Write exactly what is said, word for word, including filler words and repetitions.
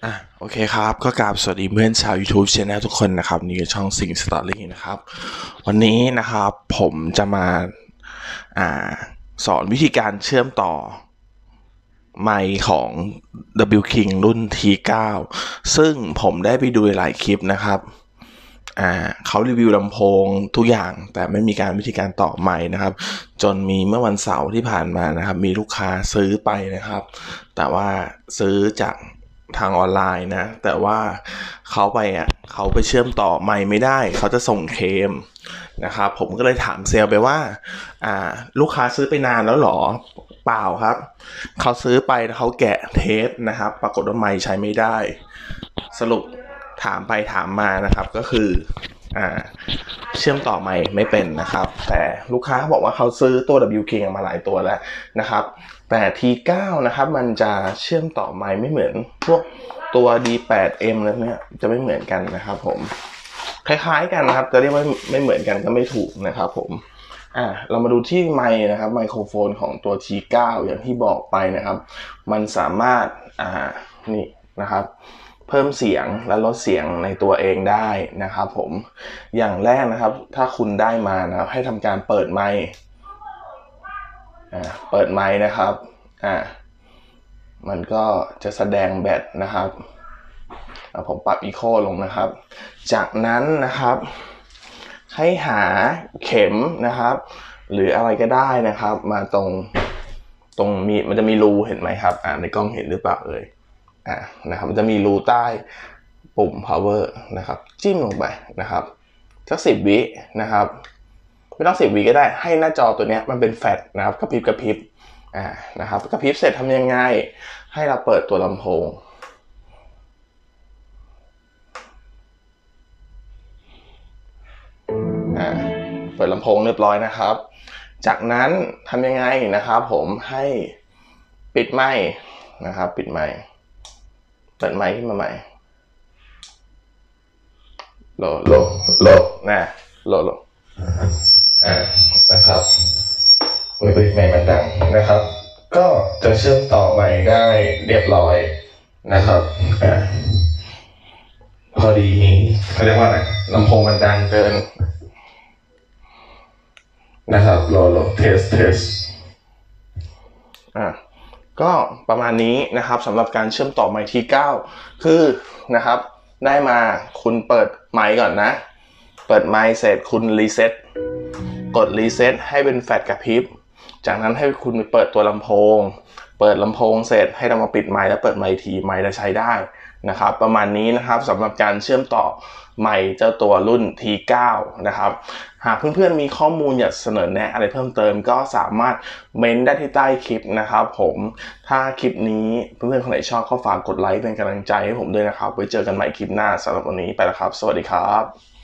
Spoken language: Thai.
อ่ะโอเคครับก็กราบสวัสดีเพื่อนชาว YouTube Channel ทุกคนนะครับนี่คือช่องสิงสตอรี่นะครับวันนี้นะครับผมจะมาอ่าสอนวิธีการเชื่อมต่อไมค์ของ ดับเบิลยู King รุ่น ที ไนน์ ซึ่งผมได้ไปดูหลายคลิปนะครับอ่าเขารีวิวลำโพงทุกอย่างแต่ไม่มีการวิธีการต่อไมค์นะครับจนมีเมื่อวันเสาร์ที่ผ่านมานะครับมีลูกค้าซื้อไปนะครับแต่ว่าซื้อจากทางออนไลน์นะแต่ว่าเขาไปอ่ะเขาไปเชื่อมต่อไมค์ไม่ได้เขาจะส่งเคลมนะครับผมก็เลยถามเซลล์ไปว่าอ่าลูกค้าซื้อไปนานแล้วหรอเปล่าครับเขาซื้อไปแล้วเขาแกะเทสนะครับปรากฏว่าไมค์ใช้ไม่ได้สรุปถามไปถามมานะครับก็คืออ่าเชื่อมต่อไมค์ไม่เป็นนะครับแต่ลูกค้าบอกว่าเขาซื้อตัว ดับเบิลยู King มาหลายตัวแล้วนะครับแต่ ที ไนน์ นะครับมันจะเชื่อมต่อไมค์ไม่เหมือนพวกตัว ดี แปด เอ็ม แล้วเนี่ยจะไม่เหมือนกันนะครับผมคล้ายๆกันนะครับจะเรียกว่าไม่เหมือนกันก็ไม่ถูกนะครับผมอ่าเรามาดูที่ไมค์นะครับไมโครโฟนของตัว ที ไนน์ อย่างที่บอกไปนะครับมันสามารถอ่านี่นะครับเพิ่มเสียงและลดเสียงในตัวเองได้นะครับผมอย่างแรกนะครับถ้าคุณได้มานะครับให้ทำการเปิดไมค์อ่าเปิดไมค์นะครับอ่ามันก็จะแสดงแบตนะครับผมปรับอีโคลงนะครับจากนั้นนะครับให้หาเข็มนะครับหรืออะไรก็ได้นะครับมาตรงตรงมีมันจะมีรูเห็นไหมครับอ่าในกล้องเห็นหรือเปล่าเอ่ยอ่านะครับมันจะมีรูใต้ปุ่ม power นะครับจิ้มลงไปนะครับสักสิบวินะครับไม่ต้องสิบวิก็ได้ให้หน้าจอตัวนี้มันเป็นแฟลชนะครับกระพริบกระพริบอ่านะครับกระพริบเสร็จทำยังไงให้เราเปิดตัวลำโพงอ่าเปิดลำโพงเรียบร้อยนะครับจากนั้นทำยังไงนะครับผมให้ปิดไมค์นะครับปิดไมค์เปิดไมค์ขึ้นมาใหม่โหลโหลโหลนะโหลโหลอ่านะครับมือปิดไมค์มันดังนะครับก็จะเชื่อมต่อไมค์ได้เรียบร้อยนะครับอ่าพอดีเขาเรียกว่าอะไรลำโพงมันดังเกินนะครับโหลโหลเทสเทสอ่าก็ประมาณนี้นะครับสำหรับการเชื่อมต่อไมค์ ที ไนน์ คือนะครับได้มาคุณเปิดไมค์ก่อนนะเปิดไมค์เสร็จคุณรีเซ็ตกดรีเซ็ตให้เป็นแฟลชกระพริบจากนั้นให้คุณไปเปิดตัวลำโพงเปิดลำโพงเสร็จให้เรามาปิดไมค์แล้วเปิดไมค์ทีไมค์จะใช้ได้นะครับประมาณนี้นะครับสำหรับการเชื่อมต่อไมค์เจ้าตัวรุ่น ที ไนน์ นะครับหากเพื่อนๆมีข้อมูลอยากเสนอแนะอะไรเพิ่มเติมก็สามารถเมนได้ที่ใต้คลิปนะครับผมถ้าคลิปนี้เพื่อนๆคนไหนชอบก็ฝากกดไลค์เป็นกำลังใจให้ผมด้วยนะครับไว้เจอกันใหม่คลิปหน้าสำหรับวันนี้ไปแล้วครับสวัสดีครับ